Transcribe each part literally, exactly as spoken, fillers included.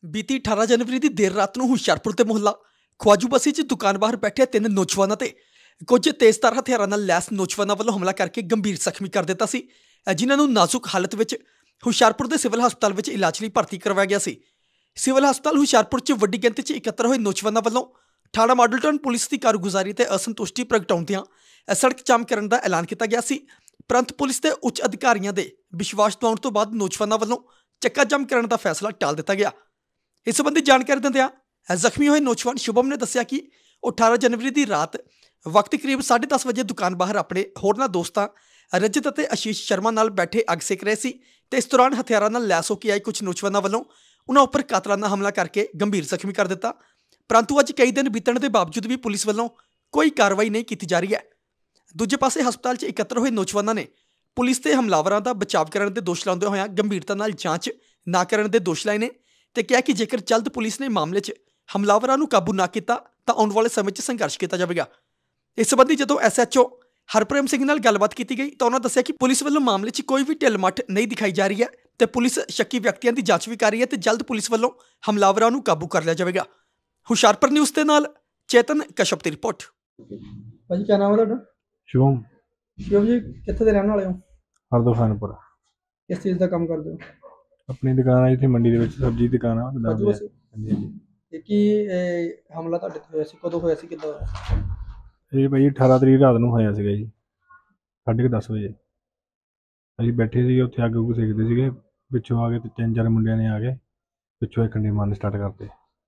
बीती अठारह जनवरी की देर रात को हुशियारपुर के मुहल्ला ख्वाजू बसी च दुकान बाहर बैठे तीन नौजवानों ते कुछ तेजधार हथियारों नाल लैस नौजवानों वालों हमला करके गंभीर जख्मी कर दिता सी, जिन्होंने नाजुक हालत में हुशियारपुर के सिविल हस्पताल में इलाज लिए भर्ती करवाया गया सी। सिविल हस्पताल हुशियारपुर च वड्डी गिनती च इकत्र हुए नौजवानों वालों थाना मॉडल टाउन पुलिस की कारगुजारी ते असंतुष्टि प्रगटाउंदियां सड़क जाम करने का ऐलान किया गया सी, परंतु पुलिस के उच्च अधिकारियों के विश्वास दिवाउण तो बाद नौजवानों वालों चक्का जाम करने का फैसला टाल दिता गया। इस संबंधी जानकारी दिंदियां जख्मी हुए नौजवान शुभम ने दस्सिया कि अठारह जनवरी की रात वक्त करीब साढ़े दस बजे दुकान बाहर अपने होरना दोस्तां रजत और आशीष शर्मा नाल बैठे अग सेक रहे सी ते इस दौरान हथियारों नाल लैस होकर आए कुछ नौजवानों वालों उन्होंने उपर कातलाना हमला करके गंभीर जख्मी कर दिता, परंतु अज कई दिन बीतने के बावजूद भी पुलिस वालों कोई कार्रवाई नहीं की जा रही है। दूजे पासे हस्पताल च इकत्र हुए नौजवानों ने पुलिस के हमलावरों का बचाव करने के दोष लाते हुए गंभीरता नाल जांच ना करने के दोष लाए ने ते कहा कि जेकर जल्द पुलिस ने मामले च हमलावरों को काबू ना किया तो आने वाले समय में संघर्ष किया जाएगा। इस संबंधी जो S H O Harprem Singh नाल गलबात की गई तो उन्होंने दस्सिया कि पुलिस वालों मामले च कोई भी ढिल मठ नहीं दिखाई जा रही है तो पुलिस शक्की व्यक्तियों की जांच भी कर रही है तो जल्द पुलिस वालों हमलावरों को काबू कर लिया जाएगा। हुशियारपुर न्यूज़ के नाल चेतन कश्यप की रिपोर्ट। भाजी क्या नाम है ਤੁਹਾਡਾ? शुभम शिवम जी कित्थे दे रहने वाले हो? हरदो खानपुर किस चीज़ का काम करते हो? अपनी दुकान है इतनी मंडी ਦੇ ਵਿੱਚ ਸਬਜ਼ੀ ਦੀ ਦੁਕਾਨ ਆ ख्वाजू बसी ਹਾਂਜੀ ਹਾਂਜੀ ਤੇ ਕੀ ਇਹ ਹਮਲਾ ਤੁਹਾਡੇ ਤੇ ਹੋਇਆ ਸੀ, ਕਦੋਂ ਹੋਇਆ ਸੀ, ਕਿੱਦਾਂ ਹੋਇਆ? ਇਹ ਭਾਈ ਅਠਾਰਾਂ ਤਰੀਕ ਰਾਤ ਨੂੰ ਹੋਇਆ ਸੀਗਾ ਜੀ ਸਾਢੇ ਕੁ ਦਸ ਵਜੇ। ਅਸੀਂ ਬੈਠੇ ਸੀਗੇ ਉੱਥੇ ਅੱਗ ਉੱਗ ਸੇਕਦੇ ਸੀਗੇ, ਪਿੱਛੋਂ ਆ ਕੇ ਤੇ ਤਿੰਨ ਚਾਰ ਮੁੰਡਿਆਂ ਨੇ ਆ ਕੇ ਪਿੱਛੋਂ ਇੱਕ ਨੇ ਮਾਰਨ ਸਟਾਰਟ ਕਰਤੇ।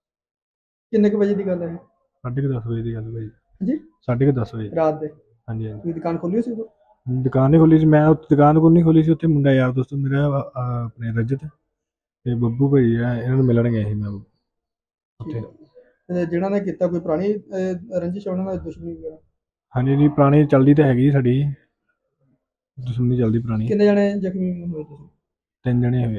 ਕਿੰਨੇ ਕੁ ਵਜੇ ਦੀ ਗੱਲ ਹੈ? ਸਾਢੇ ਕੁ ਦਸ ਵਜੇ ਦੀ ਗੱਲ ਭਾਈ। ਜੀ ਸਾਢੇ ਕੁ ਦਸ ਵਜੇ ਰਾਤ ਦੇ? ਹਾਂਜੀ ਹਾਂਜੀ ਤੁਸੀਂ ਦੁਕਾਨ ਖੋਲੀ ਸੀ ਉਦੋਂ? ਦੁਕਾਨ ਨਹੀਂ ਖੋਲੀ ਸੀ ਮੈਂ, ਉੱਥੇ ਦੁਕਾਨ ਕੋਈ ਨਹੀਂ ਖੋਲੀ ਸੀ, ਉੱਥੇ ਮੁੰਡਾ ਯਾਰ ਦੋਸਤ ਮੇਰਾ ਆਪਣੇ ਰਜਤ ਤੇ ਬੱਬੂ ਭਾਈ ਆ, ਇਹਨਾਂ ਨੂੰ ਮਿਲਣ ਗਏ ਸੀ ਮੈਂ ਉੱਥੇ। ਤੇ ਜਿਹਨਾਂ ਨੇ ਕੀਤਾ ਕੋਈ ਪੁਰਾਣੀ ਅਹ, ਰੰਜਿਸ਼ ਉਹਨਾਂ ਨਾਲ ਦੁਸ਼ਮਣੀ ਵਗੈਰਾ? ਹਾਂਜੀ ਜੀ ਪੁਰਾਣੀ ਚੱਲਦੀ ਤਾਂ ਹੈਗੀ ਸਾਡੀ ਦੁਸ਼ਮਣੀ ਚੱਲਦੀ ਪੁਰਾਣੀ। ਕਿੰਨੇ ਜਣੇ ਜ਼ਖਮੀ ਹੋਏ ਤੁਸੀਂ? ਤਿੰਨ ਜਣੇ ਹੋਏ।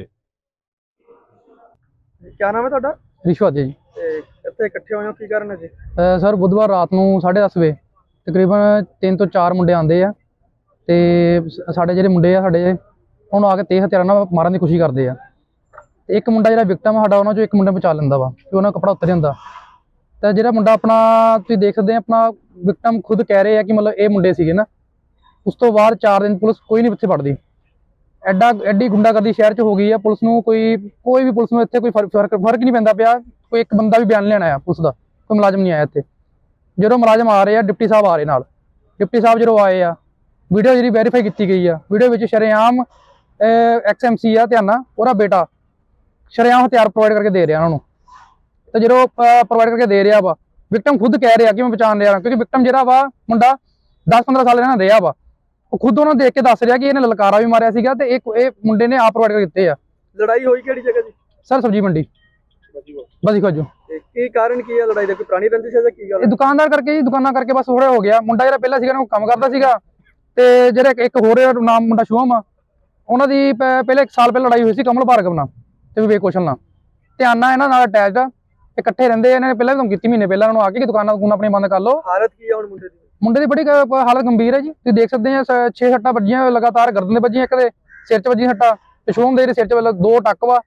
ਕੀ ਨਾਮ ਹੈ ਤੁਹਾਡਾ? ਰਿਸ਼ਵਤ ਜੀ। ਤੇ ਇੱਥੇ ਇਕੱਠੇ ਹੋਏ ਹੋ ਕੀ ਕਾਰਨ ਹੈ ਜੀ? ਸਰ ਬੁੱਧਵਾਰ ਰਾਤ ਨੂੰ ਸਾਢੇ ਦਸ ਵਜੇ ਤਕਰੀਬਨ ਤਿੰਨ ਤੋਂ ਚਾਰ ਮੁੰਡੇ ਆਉਂਦੇ ਆ ਤੇ ਸਾਡੇ ਜਿਹੜੇ ਮੁੰਡੇ ਆ ਸਾਡੇ ਉਹਨੂੰ ਆ ਕੇ ਤੇਜ਼ ਹਥਿਆਰਾਂ ਨਾਲ ਮਾਰਨ ਦੀ ਕੋਸ਼ਿਸ਼ ਕਰਦੇ ਆ ਤੇ ਇੱਕ ਮੁੰਡਾ ਜਿਹੜਾ ਵਿਕਟਮ ਸਾਡਾ ਉਹਨਾਂ ਚੋਂ ਇੱਕ ਮੁੰਡਾ ਬਚਾ ਲੈਂਦਾ ਵਾ ਕਿ ਉਹਨਾਂ ਕੱਪੜਾ ਉੱਤਰ ਜਾਂਦਾ। ਤਾਂ ਜਿਹੜਾ ਮੁੰਡਾ ਆਪਣਾ ਤੁਸੀਂ ਦੇਖ ਸਕਦੇ ਆ ਆਪਣਾ ਵਿਕਟਮ ਖੁਦ ਕਹਿ ਰਹੇ ਆ ਕਿ ਮਤਲਬ ਇਹ ਮੁੰਡੇ ਸੀਗੇ ਨਾ। ਉਸ ਤੋਂ ਬਾਅਦ ਚਾਰ ਦਿਨ ਪੁਲਿਸ ਕੋਈ ਨਹੀਂ ਇੱਥੇ ਫੜਦੀ, ਐਡਾ ਐਡੀ ਗੁੰਡਾਗਰਦੀ ਸ਼ਹਿਰ 'ਚ ਹੋ ਗਈ ਆ। ਪੁਲਿਸ ਨੂੰ ਕੋਈ ਕੋਈ ਵੀ ਪੁਲਿਸ ਨੂੰ ਇੱਥੇ ਕੋਈ ਫਰਕ ਫਰਕ ਨਹੀਂ ਪੈਂਦਾ ਪਿਆ। ਕੋਈ ਇੱਕ ਬੰਦਾ ਵੀ ਬਿਆਨ ਲੈਣ ਆਇਆ ਪੁਲਿਸ ਦਾ, ਕੋਈ ਮੁਲਾਜ਼ਮ ਨਹੀਂ ਆਇਆ ਇੱਥੇ। ਜਦੋਂ ਮੁਲਾਜ਼ਮ ਆ ਰਹੇ ਆ ਡਿਪਟੀ ਸਾਹਿਬ ਆ ਰਹੇ ਨਾਲ, ਡਿਪਟੀ ਸਾਹਿਬ ਜਦੋਂ ਆਏ ਆ ਵੀਡੀਓ ਜਿਹੜੀ ਵੈਰੀਫਾਈ ਕੀਤੀ ਗਈ ਆ, ਵੀਡੀਓ ਵਿੱਚ ਸ਼ਰੇਆਮ ਐਕਸ ਐਮ ਸੀ ਆ ਧਿਆਨਾ ਉਹਦਾ ਬੇਟਾ ਸ਼ਰੇਆਮ ਹਥਿਆਰ ਪ੍ਰੋਵਾਈਡ ਕਰਕੇ ਦੇ ਰਿਹਾ ਉਹਨਾਂ ਨੂੰ। ਤੇ ਜਦੋਂ ਪ੍ਰੋਵਾਈਡ ਕਰਕੇ ਦੇ ਰਿਹਾ ਵਾ ਵਿਕਟਮ ਖੁਦ ਕਹਿ ਰਿਹਾ ਕਿ ਮੈਂ ਬਚਾਉਣ ਰਿਹਾ, ਕਿਉਂਕਿ ਵਿਕਟਮ ਜਿਹੜਾ ਵਾ ਮੁੰਡਾ ਦਸ ਪੰਦਰਾਂ ਸਾਲ ਇਹਨਾਂ ਰਿਹਾ ਵਾ, ਉਹ ਖੁਦ ਉਹਨਾਂ ਦੇਖ ਕੇ ਦੱਸ ਰਿਹਾ ਕਿ ਇਹਨੇ ਲਲਕਾਰਾ ਵੀ ਮਾਰਿਆ ਸੀਗਾ ਤੇ ਇਹ ਇਹ ਮੁੰਡੇ ਨੇ ਆਪ ਪ੍ਰੋਵਾਈਡ ਕਰਕੇ ਦਿੱਤੇ ਆ। ਲੜਾਈ ਹੋਈ ਕਿਹੜੀ ਜਗ੍ਹਾ ਜੀ? ਸਰ ਸਬਜ਼ੀ ਮੰਡੀ ਬਸੀ ਖ਼ਵਾਜੂ। ਕੀ ਕਾਰਨ ਕੀ ਹੈ ਲੜਾਈ ਦਾ? ਕੋਈ ਪੁਰਾਣੀ ਰੰਜਿਸ਼ ਹੈ ਜਾਂ ਕੀ ਗੱਲ? ਇਹ ਦੁਕਾਨਦਾਰ ਕਰਕੇ ਜੀ, ਦੁਕਾਨਾਂ ਕਰਕੇ ਬਸ ਥੋੜਾ ਹੋ ਗਿਆ। ਮੁੰਡਾ ਜਿਹੜਾ ਪਹਿਲਾਂ ਸੀਗਾ ਨਾ ਉਹ ਕੰਮ ਕਰਦਾ ਸੀਗਾ ਤੇ ਜਿਹੜੇ ਇੱਕ ਹੋਰ ਨਾਮ ਮੁੰਡਾ ਸ਼ੁਭਮ ਆ ਉਹਨਾਂ ਦੀ ਪਹਿਲੇ ਇੱਕ ਸਾਲ ਪਹਿਲਾਂ ਲੜਾਈ ਹੋਈ ਸੀ ਕਮਲ ਭਾਰਗਵ ਨਾਲ ਤੇ ਵਿਵੇਕ ਕੌਸ਼ਲ ਨਾਲ। ਧਿਆਨਾ ਇਹਨਾਂ ਨਾਲ ਅਟੈਚਡ ਆ, ਇਕੱਠੇ ਰਹਿੰਦੇ। ਇਹਨਾਂ ਨੇ ਪਹਿਲਾਂ ਵੀ ਕੰਮ ਕੀਤੀ ਮਹੀਨੇ ਪਹਿਲਾਂ ਉਹਨਾਂ ਨੂੰ ਆ ਕੇ ਕਿ ਦੁਕਾਨਾਂ ਦੁਕਾਨਾਂ ਆਪਣੀ ਬੰਦ ਕਰ ਲਓ। ਹਾਲਤ ਕੀ ਹੈ ਹੁਣ ਮੁੰਡੇ ਦੀ? ਮੁੰਡੇ ਦੀ ਬੜੀ ਹਾਲਤ ਗੰਭੀਰ ਹੈ ਜੀ, ਤੁਸੀਂ ਦੇਖ ਸਕਦੇ ਆ। ਛੇ ਸੱਟਾਂ ਵੱਜੀਆਂ ਲਗਾਤਾਰ, ਗਰਦਨ ਦੇ ਵੱਜੀਆਂ, ਇੱਕ ਦੇ ਸਿਰ 'ਚ ਵੱਜੀ ਸੱਟਾਂ ਤੇ ਸ਼ੁਭਮ ਦੇ ਸਿਰ 'ਚ ਦੋ ਟੱਕ ਵਾ,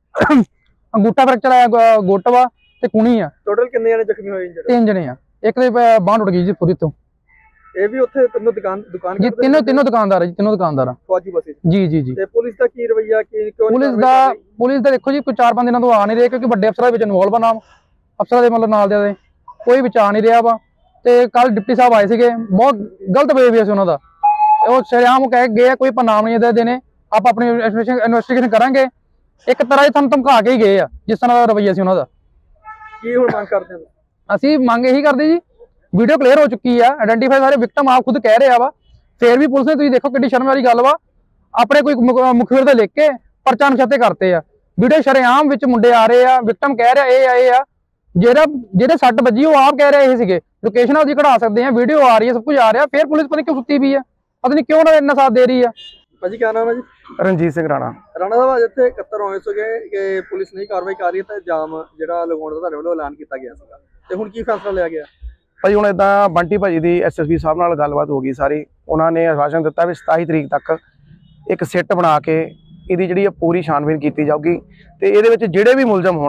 ਅੰਗੂਠਾ ਫ੍ਰੈਕਚਰ ਆਇਆ, ਗੁੱਟ ਵਾ ਤੇ ਕੁਣੀ ਆ। ਟੋਟਲ ਕਿੰਨੇ ਜਣੇ ਜ਼ਖਮੀ ਹੋਏ? ਤਿੰਨ ਜਣੇ ਆ, ਇੱਕ ਦੇ ਬਾਂਹ ਟੁੱਟ ਗਈ ਜੀ ਪੂਰੀ ਤੋਂ। ਇਹ ਵੀ ਉੱਥੇ ਤਿੰਨੋਂ ਦੁਕਾਨ ਦੁਕਾਨ ਜੀ ਤਿੰਨੋਂ ਤਿੰਨੋਂ ਦੁਕਾਨਦਾਰ ਹੈ ਜੀ, ਤਿੰਨੋਂ ਦੁਕਾਨਦਾਰ ਆ ख्वाजू बसी। ਜੀ ਜੀ ਜੀ। ਤੇ ਪੁਲਿਸ ਦਾ ਕੀ ਰਵੱਈਆ? ਕੀ ਕਿਉਂ ਪੁਲਿਸ ਦਾ ਪੁਲਿਸ ਦਾ ਦੇਖੋ ਜੀ ਕੋਈ ਚਾਰ ਪੰਜ ਦਿਨਾਂ ਤੋਂ ਆ ਨਹੀਂ ਰਿਹਾ, ਕਿਉਂਕਿ ਵੱਡੇ ਅਫਸਰਾਂ ਵਿੱਚ ਇਨਵੋਲਵ ਆ, ਨਾਮ ਅਫਸਰਾਂ ਦੇ ਮਤਲਬ ਨਾਲ ਦੇ ਕੋਈ ਵਿੱਚ ਆ ਨਹੀਂ ਰਿਹਾ ਵਾ। ਤੇ ਕੱਲ ਡਿਪਟੀ ਸਾਹਿਬ ਆਏ ਸੀਗੇ, ਬਹੁਤ ਗਲਤ ਬਿਹੇਵੀਅਰ ਸੀ ਉਹਨਾਂ ਦਾ। ਉਹ ਸ਼ਰੇਆਮ ਕਹਿ ਗਏ ਕੋਈ ਪਨਾਮ ਨਹੀਂ ਦੇ ਨੇ, ਆਪਾਂ ਆਪਣੀ ਇਨਵੈਸਟੀਗੇਸ਼ਨ ਕਰਾਂਗੇ। ਇੱਕ ਤਰ੍ਹਾਂ ਹੀ ਤੁਹਾਨੂੰ ਧਮਕਾ ਕੇ ਹੀ ਗਏ ਆ ਜਿਸ ਤਰ੍ਹਾਂ ਦਾ ਰਵੱਈਆ ਸੀ ਉਹਨਾਂ ਦਾ। ਕੀ ਹੁਣ ਮੰਗ ਕਰਦੇ ਹੋ? ਅਸੀਂ ਮੰਗ ਇਹੀ ਕਰਦੇ ਜੀ, ਵੀਡੀਓ ਕਲੀਅਰ ਹੋ ਚੁੱਕੀ ਆ, ਆਇਡੈਂਟੀਫਾਈ ਸਾਰੇ ਵਿਕਟਮ ਆਪ ਖੁਦ ਕਹਿ ਰਿਹਾ ਵਾ। ਫੇਰ ਵੀ ਪੁਲਿਸ ਨੇ ਤੁਸੀਂ ਦੇਖੋ ਕਿੱਡੀ ਸ਼ਰਮ ਵਾਲੀ ਗੱਲ ਵਾ, ਆਪਣੇ ਕੋਈ ਮੁਖਬਰ ਦੇ ਲਿਖ ਕੇ ਪਰਚਾ ਨਛੱਤੇ ਕਰਤੇ ਆ। ਵੀਡੀਓ ਸ਼ਰੇਆਮ ਵਿੱਚ ਮੁੰਡੇ ਆ ਰਹੇ ਆ, ਵਿਕਟਮ ਕਹਿ ਰਿਹਾ ਇਹ ਆਏ ਆ, ਜਿਹੜਾ ਜਿਹੜੇ ਸੱਟ ਵੱਜੀ ਉਹ ਆਪ ਕਹਿ ਰਿਹਾ ਇਹ ਸੀਗੇ। ਲੋਕੇਸ਼ਨ ਅਸੀਂ ਕਢਾ ਸਕਦੇ ਆ, ਵੀਡੀਓ ਆ ਰਹੀ ਹੈ, ਸਭ ਕੁਝ ਆ ਰਿਹਾ, ਫਿਰ ਪੁਲਿਸ ਪਤਾ ਕਿਉਂ ਸੁੱਤੀ ਵੀ ਆ, ਪਤਾ ਨਹੀਂ ਕਿਉਂ ਨਾ ਇੰਨਾ ਸਾਥ ਦੇ ਰਹੀ ਆ। ਭਾਜੀ ਕੀ ਨਾਮ ਹੈ ਜੀ? ਰਣਜੀਤ ਸਿੰਘ ਰਾਣਾ। ਰਾਣਾ ਸਾਹਿਬ ਇੱਥੇ ਇਕੱਤਰ ਹੋਏ ਸੀਗੇ ਕਿ ਪੁਲਿਸ ਨਹੀਂ ਕਾਰਵਾਈ ਕਰ ਰਹੀ ਤੇ ਜਾਮ ਜਿਹੜਾ ਲਗਾਉਣ ਦਾ ਤੁਹਾਡੇ ਵੱਲੋਂ ਐਲਾਨ ਕੀਤਾ ਗਿਆ ਸੀਗਾ, ਤੇ ਹੁਣ ਕੀ ਫੈਸਲਾ ਲਿਆ ਗਿਆ? ਭਾਜੀ ਹੁਣ ਇੱਦਾਂ ਬੰਟੀ ਭਾਜੀ ਦੀ ਐਸ ਐਸ ਪੀ ਸਾਹਿਬ ਨਾਲ ਗੱਲਬਾਤ ਹੋ ਗਈ ਸਾਰੀ। ਉਹਨਾਂ ਨੇ ਆਸ਼ਵਾਸਨ ਦਿੱਤਾ ਵੀ ਸਤਾਈ ਤਰੀਕ ਤੱਕ ਇੱਕ ਸਿੱਟ ਬਣਾ ਕੇ ਇਹਦੀ ਜਿਹੜੀ ਪੂਰੀ ਛਾਨਬੀਨ ਕੀਤੀ ਜਾਊਗੀ ਤੇ ਇਹਦੇ ਵਿੱਚ ਜਿਹੜੇ ਵੀ ਮੁਲਜ਼ਮ ਹੋਣਗੇ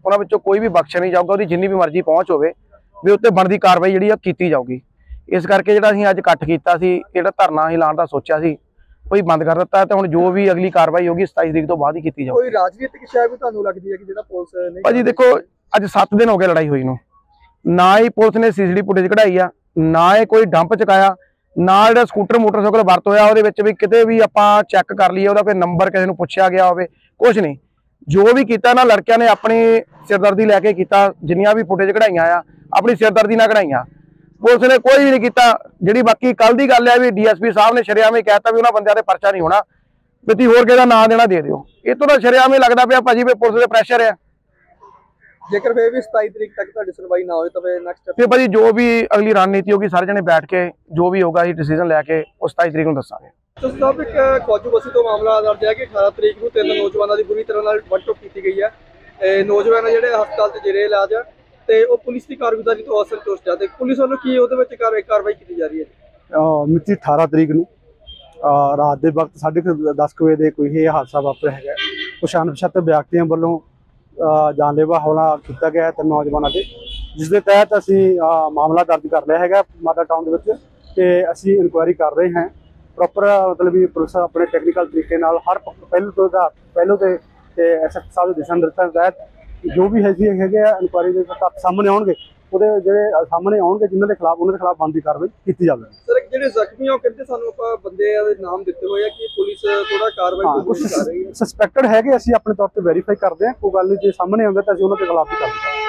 ਉਹਨਾਂ ਵਿੱਚੋਂ ਕੋਈ ਵੀ ਬਖਸ਼ਿਆ ਨਹੀਂ ਜਾਊਗਾ, ਉਹਦੀ ਜਿੰਨੀ ਵੀ ਮਰਜ਼ੀ ਪਹੁੰਚ ਹੋਵੇ ਵੀ ਉੱਤੇ ਬਣਦੀ ਕਾਰਵਾਈ ਜਿਹੜੀ ਆ ਕੀਤੀ ਜਾਊਗੀ। ਇਸ ਕਰਕੇ ਜਿਹੜਾ ਅਸੀਂ ਅੱਜ ਇਕੱਠ ਕੀਤਾ ਸੀ, ਜਿਹੜਾ ਧਰਨਾ ਅਸੀਂ ਲਾਉਣ ਦਾ ਸੋਚਿਆ ਸੀ ਕੋਈ ਬੰਦ ਕਰ ਦਿੱਤਾ ਤੇ ਹੁਣ ਜੋ ਵੀ ਅਗਲੀ ਕਾਰਵਾਈ ਹੋਗੀ ਸਤਾਈ ਤਰੀਕ ਤੋਂ ਬਾਅਦ ਹੀ ਕੀਤੀ ਜਾਊਗੀ। ਕੋਈ ਰਾਜਨੀਤਿਕ ਸ਼ੈ ਵੀ ਤੁਹਾਨੂੰ ਲੱਗਦੀ ਹੈ ਕਿ ਜਿਹੜਾ ਪੁਲਿਸ ਨਹੀਂ? ਭਾਜੀ ਦੇਖੋ, ਅੱਜ ਸੱਤ ਦਿਨ ਹੋ ਗਏ ਲੜਾਈ ਹੋਈ ਨੂੰ, ਨਾ ਹੀ ਪੁਲਿਸ ਨੇ ਸੀਸੀਟੀ ਫੁਟੇਜ ਕਢਾਈ ਆ, ਨਾ ਹੀ ਕੋਈ ਡੰਪ ਚੁਕਾਇਆ, ਨਾ ਜਿਹੜਾ ਸਕੂਟਰ ਮੋਟਰਸਾਈਕਲ ਵਰਤ ਹੋਇਆ ਉਹਦੇ ਵਿੱਚ ਵੀ ਕਿਤੇ ਵੀ ਆਪਾਂ ਚੈੱਕ ਕਰ ਲਈਏ ਉਹਦਾ ਕੋਈ ਨੰਬਰ ਕਿਸੇ ਨੂੰ ਪੁੱਛਿਆ ਗਿਆ ਹੋਵੇ, ਕੁਝ ਨਹੀਂ। ਜੋ ਵੀ ਕੀਤਾ ਨਾ ਲੜਕਿਆਂ ਨੇ ਆਪਣੀ ਸਿਰਦਰਦੀ ਲੈ ਕੇ ਕੀਤਾ, ਜਿੰਨੀਆਂ ਵੀ ਫੁਟੇਜ ਕਢਾਈਆਂ ਆ ਆਪਣੀ ਸਿਰਦਰਦੀ ਨਾਲ ਕਢਾਈਆਂ। ਪੁਲਿਸ ਨੇ ਕੋਈ ਵੀ ਨਹੀਂ ਕੀਤਾ। ਜਿਹੜੀ ਬਾਕੀ ਕੱਲ ਦੀ ਗੱਲ ਹੈ ਵੀ ਡੀਐਸਪੀ ਸਾਹਿਬ ਨੇ ਸ਼ਰੇਆਮ ਹੀ ਕਹਿਤਾ ਵੀ ਉਹਨਾਂ ਬੰਦਿਆਂ ਤੇ ਪਰਚਾ ਨਹੀਂ ਹੋਣਾ, ਵੀ ਤੁਸੀਂ ਹੋਰ ਕਿਸੇ ਦਾ ਨਾਂ ਦੇਣਾ ਦੇ ਦਿਓ। ਇਹ ਤੋਂ ਤਾਂ ਸ਼ਰੇਆਮ ਹੀ ਲੱਗਦਾ ਪਿਆ ਭਾਜੀ ਵੀ ਪੁਲਿਸ ਦੇ ਪ੍ਰੈਸ਼ਰ ਆ। ਜੇਕਰ ਫੇਰ ਵੀ ਸਤਾਈ ਤਰੀਕ ਤੱਕ ਤੁਹਾਡੀ ਸੁਣਵਾਈ ਨਾ ਹੋਏ ਤਾਂ ਫਿਰ ਨੈਕਸਟ ਸਟੈਪ? ਫਿਰ ਭਾਜੀ ਜੋ ਵੀ ਅਗਲੀ ਰਣਨੀਤੀ ਹੋਗੀ ਸਾਰੇ ਜਣੇ ਬੈਠ ਕੇ ਜੋ ਵੀ ਹੋਗਾ ਅਸੀਂ ਡਿਸੀਜਨ ਲੈ ਕੇ ਉਹ ਸਤਾਈ ਤਰੀਕ ਨੂੰ ਦੱਸਾਂਗੇ। ਸੋ ਸਾਹਿਬ, ਇੱਕ ਖਵਾਜੂ ਬਸੀ ਤੋਂ ਮਾਮਲਾ ਦਰਜ ਹੈ ਕਿ ਅਠਾਰਾਂ ਤਰੀਕ ਨੂੰ ਤਿੰਨ ਨੌਜਵਾਨਾਂ ਦੀ ਬੁਰੀ ਤਰ੍ਹਾਂ ਨਾਲ ਵੱਢ-ਟੁੱਕ ਕੀਤੀ ਗਈ ਹੈ। ਇਹ ਨੌਜਵਾਨ ਜਿਹੜੇ ਹਸਪਤਾਲ ਤੇ ਜੇਰੇ ਇਲਾਜ ਆ ਤੇ ਉਹ ਪੁਲਿਸ ਦੀ ਕਾਰਗੁਜ਼ਾਰੀ ਤੋਂ ਅਸੰਤੁਸ਼ਟ ਆ ਤੇ ਪੁਲਿਸ ਵੱਲੋਂ ਕੀ ਉਹਦੇ ਵਿੱਚ ਕਾਰਵਾਈ ਕੀਤੀ ਜਾ ਰਹੀ ਹੈ? ਮਿਤੀ ਅਠਾਰਾਂ ਤਰੀਕ ਨੂੰ ਰਾਤ ਦੇ ਵਕਤ ਸਾਢੇ ਦਸ ਕੁ ਵਜੇ ਦੇ ਕੋਈ ਇਹ ਹਾਦਸਾ ਵਾਪਰਿਆ ਹੈਗਾ। ਕੁਛ ਅਣਪਛਾਤੇ ਵਿਅਕਤੀਆਂ ਵੱਲੋਂ ਜਾਨਲੇਵਾ ਹਮਲਾ ਕੀਤਾ ਗਿਆ ਹੈ ਤਿੰਨ ਨੌਜਵਾਨਾਂ ਤੇ, ਜਿਸ ਦੇ ਤਹਿਤ ਅਸੀਂ ਮਾਮਲਾ ਦਰਜ ਕਰ ਲਿਆ ਹੈਗਾ ਮਾਡਾ ਟਾਊਨ ਦੇ ਵਿੱਚ ਤੇ ਅਸੀਂ ਇਨਕੁਆਇਰੀ ਕਰ ਰਹੇ ਹਾਂ। ਪ੍ਰੋਪਰ ਮਤਲਬ ਵੀ ਪੁਲਿਸ ਆਪਣੇ ਟੈਕਨੀਕਲ ਤਰੀਕੇ ਨਾਲ ਹਰ ਪਹਿਲੂ ਤੋਂ ਦਾ ਪਹਿਲੂ ਤੇ ਐਸ ਐਸ ਸਾਹਿਬ ਦੇ ਦਿਸ਼ਾ ਨਿਰਦੇਸ਼ਾਂ ਤਹਿਤ ਜੋ ਵੀ ਹੈਗੀ ਹੈਗੇ ਆ ਇਨਕੁਆਇਰੀ ਦੇ ਤੱਥ ਸਾਹਮਣੇ ਆਉਣਗੇ, ਉਹਦੇ ਜਿਹੜੇ ਸਾਹਮਣੇ ਆਉਣਗੇ ਜਿਨ੍ਹਾਂ ਦੇ ਖਿਲਾਫ ਉਹਨਾਂ ਦੇ ਖਿਲਾਫ ਬਣਦੀ ਕਾਰਵਾਈ ਕੀਤੀ ਜਾਵੇ। ਸਰ, ਜਿਹੜੇ ਜ਼ਖਮੀ ਉਹ ਕਹਿੰਦੇ ਸਾਨੂੰ ਆਪਾਂ ਬੰਦੇ ਦੇ ਨਾਮ ਦਿੱਤੇ ਹੋਏ ਆ ਕਿ ਪੁਲਿਸ ਥੋੜਾ ਕਾਰਵਾਈ ਕੁਝ ਕਰ ਰਹੀ ਹੈ। ਸਸਪੈਕਟਡ ਹੈਗੇ, ਅਸੀਂ ਆਪਣੇ ਤੌਰ ਤੇ ਵੈਰੀਫਾਈ ਕਰਦੇ ਹਾਂ। ਕੋਈ ਗੱਲ ਨਹੀਂ, ਜੇ ਸਾਹਮਣੇ ਆਉਂਦਾ ਤਾਂ ਅਸੀਂ ਉਹਨਾਂ ਦੇ ਖਿਲਾਫ ਵੀ ਕਾਰਵਾਈ ਕਰਾਂਗੇ।